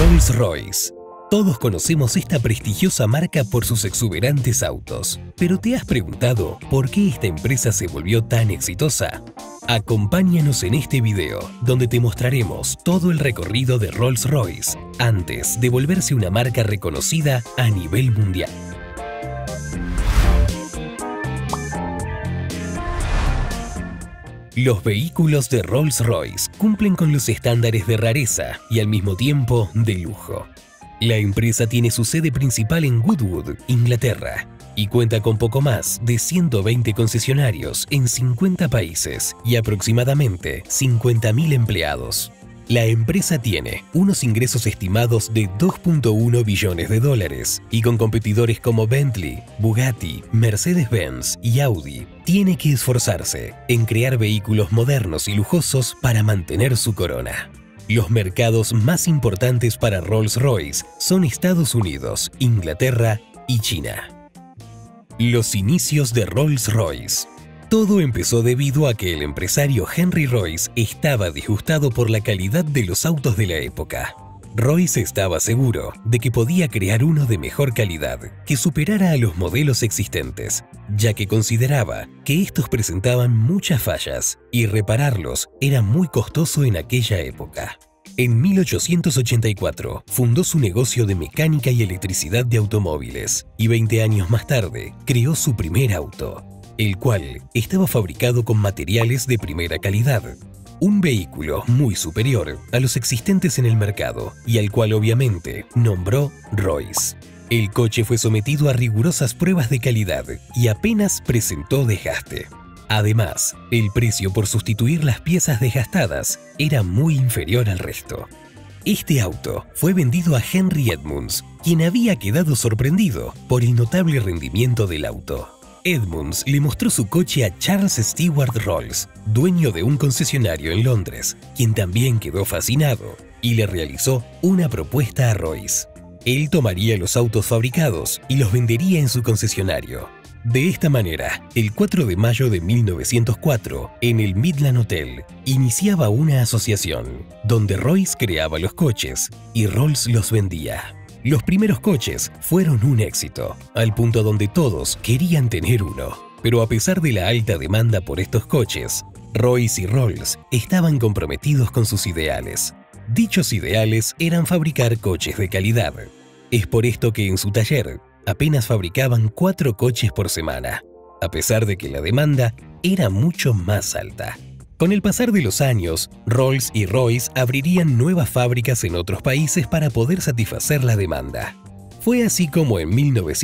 Rolls-Royce. Todos conocemos esta prestigiosa marca por sus exuberantes autos, pero ¿te has preguntado por qué esta empresa se volvió tan exitosa? Acompáñanos en este video, donde te mostraremos todo el recorrido de Rolls-Royce antes de volverse una marca reconocida a nivel mundial. Los vehículos de Rolls-Royce cumplen con los estándares de rareza y al mismo tiempo de lujo. La empresa tiene su sede principal en Goodwood, Inglaterra, y cuenta con poco más de 120 concesionarios en 50 países y aproximadamente 50.000 empleados. La empresa tiene unos ingresos estimados de 2.1 billones de dólares y con competidores como Bentley, Bugatti, Mercedes-Benz y Audi, tiene que esforzarse en crear vehículos modernos y lujosos para mantener su corona. Los mercados más importantes para Rolls-Royce son Estados Unidos, Inglaterra y China. Los inicios de Rolls-Royce. Todo empezó debido a que el empresario Henry Royce estaba disgustado por la calidad de los autos de la época. Royce estaba seguro de que podía crear uno de mejor calidad que superara a los modelos existentes, ya que consideraba que estos presentaban muchas fallas y repararlos era muy costoso en aquella época. En 1884 fundó su negocio de mecánica y electricidad de automóviles y 20 años más tarde creó su primer auto, el cual estaba fabricado con materiales de primera calidad. Un vehículo muy superior a los existentes en el mercado y al cual obviamente nombró Royce. El coche fue sometido a rigurosas pruebas de calidad y apenas presentó desgaste. Además, el precio por sustituir las piezas desgastadas era muy inferior al resto. Este auto fue vendido a Henry Edmunds, quien había quedado sorprendido por el notable rendimiento del auto. Edmunds le mostró su coche a Charles Stewart Rolls, dueño de un concesionario en Londres, quien también quedó fascinado y le realizó una propuesta a Royce. Él tomaría los autos fabricados y los vendería en su concesionario. De esta manera, el 4 de mayo de 1904, en el Midland Hotel, iniciaba una asociación, donde Royce creaba los coches y Rolls los vendía. Los primeros coches fueron un éxito, al punto donde todos querían tener uno. Pero a pesar de la alta demanda por estos coches, Royce y Rolls estaban comprometidos con sus ideales. Dichos ideales eran fabricar coches de calidad. Es por esto que en su taller apenas fabricaban 4 coches por semana, a pesar de que la demanda era mucho más alta. Con el pasar de los años, Rolls y Royce abrirían nuevas fábricas en otros países para poder satisfacer la demanda. Fue así como en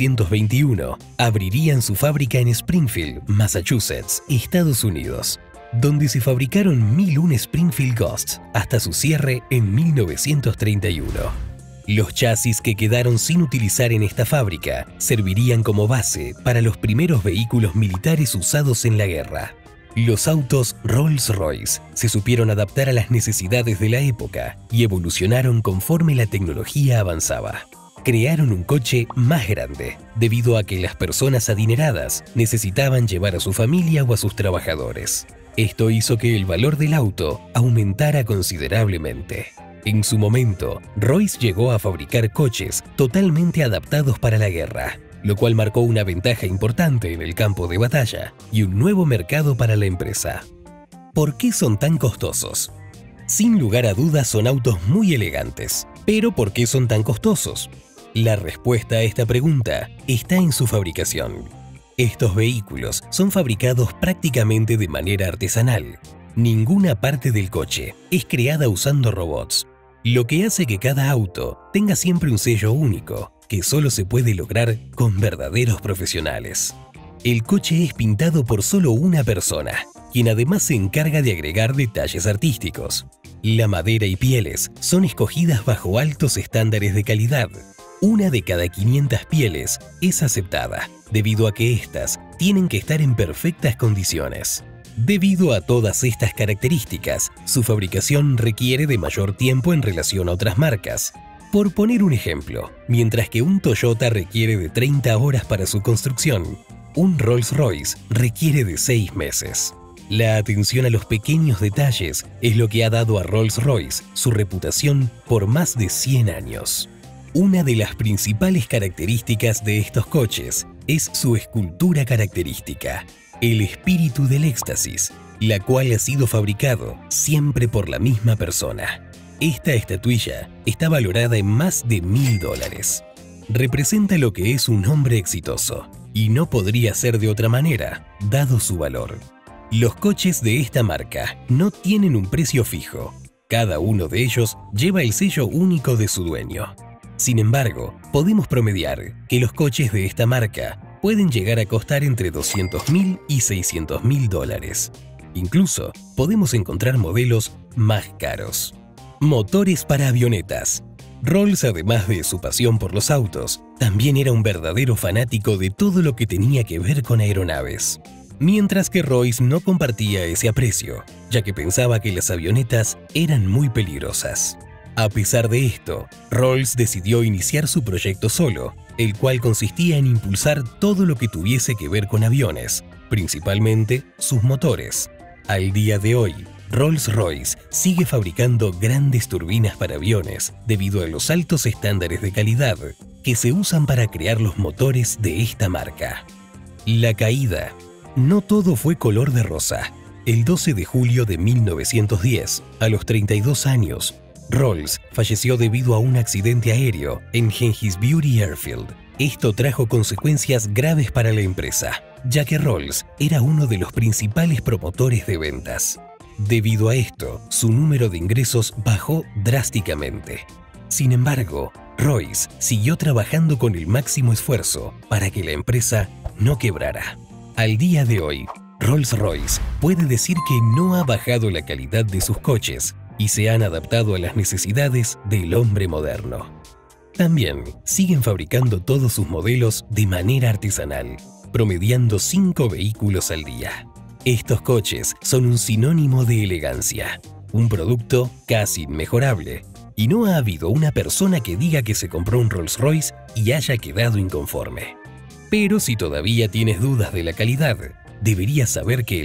1921 abrirían su fábrica en Springfield, Massachusetts, Estados Unidos, donde se fabricaron 1001 Springfield Ghost hasta su cierre en 1931. Los chasis que quedaron sin utilizar en esta fábrica servirían como base para los primeros vehículos militares usados en la guerra. Los autos Rolls-Royce se supieron adaptar a las necesidades de la época y evolucionaron conforme la tecnología avanzaba. Crearon un coche más grande, debido a que las personas adineradas necesitaban llevar a su familia o a sus trabajadores. Esto hizo que el valor del auto aumentara considerablemente. En su momento, Royce llegó a fabricar coches totalmente adaptados para la guerra, lo cual marcó una ventaja importante en el campo de batalla y un nuevo mercado para la empresa. ¿Por qué son tan costosos? Sin lugar a dudas son autos muy elegantes, pero ¿por qué son tan costosos? La respuesta a esta pregunta está en su fabricación. Estos vehículos son fabricados prácticamente de manera artesanal. Ninguna parte del coche es creada usando robots, lo que hace que cada auto tenga siempre un sello único, que solo se puede lograr con verdaderos profesionales. El coche es pintado por solo una persona, quien además se encarga de agregar detalles artísticos. La madera y pieles son escogidas bajo altos estándares de calidad. Una de cada 500 pieles es aceptada, debido a que éstas tienen que estar en perfectas condiciones. Debido a todas estas características, su fabricación requiere de mayor tiempo en relación a otras marcas. Por poner un ejemplo, mientras que un Toyota requiere de 30 horas para su construcción, un Rolls-Royce requiere de 6 meses. La atención a los pequeños detalles es lo que ha dado a Rolls-Royce su reputación por más de 100 años. Una de las principales características de estos coches es su escultura característica, el espíritu del éxtasis, la cual ha sido fabricado siempre por la misma persona. Esta estatuilla está valorada en más de $1000. Representa lo que es un hombre exitoso, y no podría ser de otra manera, dado su valor. Los coches de esta marca no tienen un precio fijo. Cada uno de ellos lleva el sello único de su dueño. Sin embargo, podemos promediar que los coches de esta marca pueden llegar a costar entre $200.000 y $600.000. Incluso podemos encontrar modelos más caros. Motores para avionetas. Rolls, además de su pasión por los autos, también era un verdadero fanático de todo lo que tenía que ver con aeronaves. Mientras que Royce no compartía ese aprecio, ya que pensaba que las avionetas eran muy peligrosas. A pesar de esto, Rolls decidió iniciar su proyecto solo, el cual consistía en impulsar todo lo que tuviese que ver con aviones, principalmente sus motores. Al día de hoy, Rolls-Royce sigue fabricando grandes turbinas para aviones debido a los altos estándares de calidad que se usan para crear los motores de esta marca. La caída. No todo fue color de rosa. El 12 de julio de 1910, a los 32 años, Rolls falleció debido a un accidente aéreo en Hengistbury Airfield. Esto trajo consecuencias graves para la empresa, ya que Rolls era uno de los principales promotores de ventas. Debido a esto, su número de ingresos bajó drásticamente. Sin embargo, Royce siguió trabajando con el máximo esfuerzo para que la empresa no quebrara. Al día de hoy, Rolls-Royce puede decir que no ha bajado la calidad de sus coches y se han adaptado a las necesidades del hombre moderno. También siguen fabricando todos sus modelos de manera artesanal, promediando 5 vehículos al día. Estos coches son un sinónimo de elegancia, un producto casi inmejorable, y no ha habido una persona que diga que se compró un Rolls-Royce y haya quedado inconforme. Pero si todavía tienes dudas de la calidad, deberías saber que el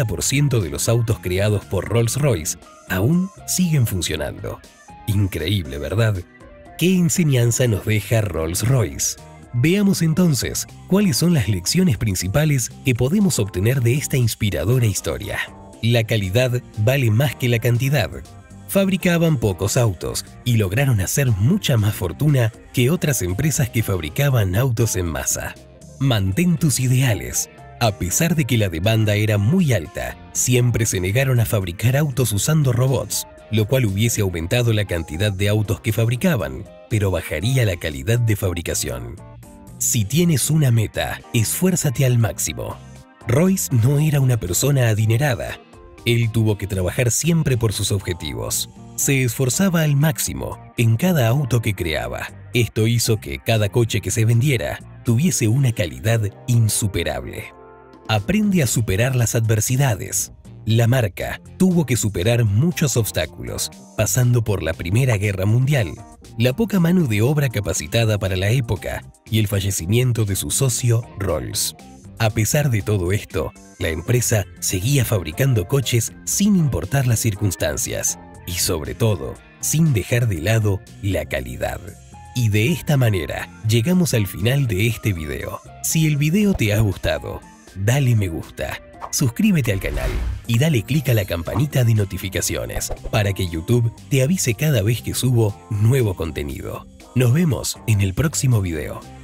60% de los autos creados por Rolls-Royce aún siguen funcionando. Increíble, ¿verdad? ¿Qué enseñanza nos deja Rolls-Royce? Veamos entonces cuáles son las lecciones principales que podemos obtener de esta inspiradora historia. La calidad vale más que la cantidad. Fabricaban pocos autos y lograron hacer mucha más fortuna que otras empresas que fabricaban autos en masa. Mantén tus ideales. A pesar de que la demanda era muy alta, siempre se negaron a fabricar autos usando robots, lo cual hubiese aumentado la cantidad de autos que fabricaban, pero bajaría la calidad de fabricación. Si tienes una meta, esfuérzate al máximo. Royce no era una persona adinerada. Él tuvo que trabajar siempre por sus objetivos. Se esforzaba al máximo en cada auto que creaba. Esto hizo que cada coche que se vendiera tuviese una calidad insuperable. Aprende a superar las adversidades. La marca tuvo que superar muchos obstáculos, pasando por la Primera Guerra Mundial, la poca mano de obra capacitada para la época y el fallecimiento de su socio Rolls. A pesar de todo esto, la empresa seguía fabricando coches sin importar las circunstancias y, sobre todo, sin dejar de lado la calidad. Y de esta manera llegamos al final de este video. Si el video te ha gustado, dale me gusta, suscríbete al canal y dale clic a la campanita de notificaciones para que YouTube te avise cada vez que subo nuevo contenido. Nos vemos en el próximo video.